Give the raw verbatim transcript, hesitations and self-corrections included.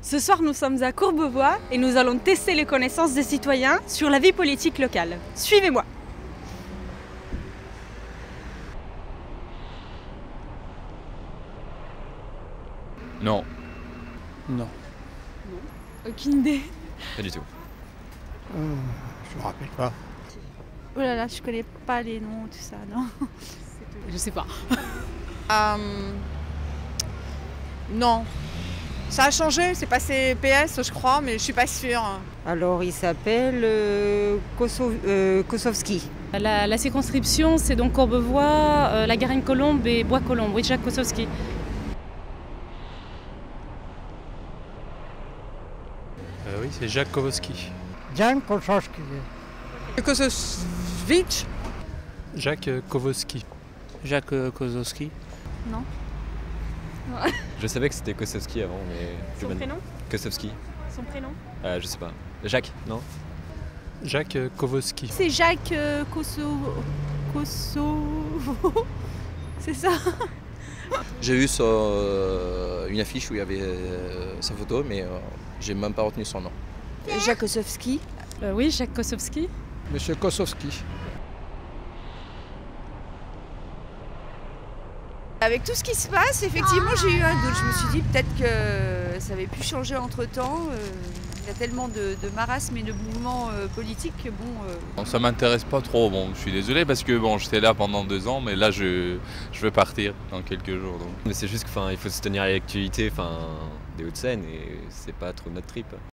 Ce soir, nous sommes à Courbevoie et nous allons tester les connaissances des citoyens sur la vie politique locale. Suivez-moi. Non. Non. Non. Aucune idée. Pas du tout. Euh, je me rappelle pas. Oh là là, je connais pas les noms, tout ça, non. Je sais pas. Euh, non. Ça a changé, c'est passé P S je crois, mais je suis pas sûre. Alors il s'appelle euh, Koso- euh, Kosowski. La, la circonscription, c'est donc Courbevoie, euh, la Garenne-Colombe et Bois-Colombes. Oui, Jacques Kosowski. Euh, oui, c'est Jacques Kowalski. Jan Kosowski. Kosowicz. Jacques Kowalski. Jacques Kozowski. Non. Je savais que c'était Kosowski avant, mais... Son je me- prénom Kosowski. Son prénom Euh, je sais pas. Jacques, non? Jacques Kowalski. C'est Jacques euh, Kosovo. Kosovo. C'est ça. J'ai vu sur, euh, une affiche où il y avait euh, sa photo, mais euh, j'ai même pas retenu son nom. Jacques Kosowski. Euh, oui, Jacques Kosowski. Monsieur Kosowski. Avec tout ce qui se passe, effectivement, j'ai eu un doute. Je me suis dit peut-être que ça avait pu changer entre-temps. Euh, Il y a tellement de, de marasmes et de mouvements euh, politiques que bon... euh, Bon, ça m'intéresse pas trop, bon, je suis désolé parce que bon, j'étais là pendant deux ans, mais là je, je vais partir dans quelques jours. Donc. Mais c'est juste qu'il faut se tenir à l'actualité enfin, des Hauts-de-Seine et c'est pas trop notre trip.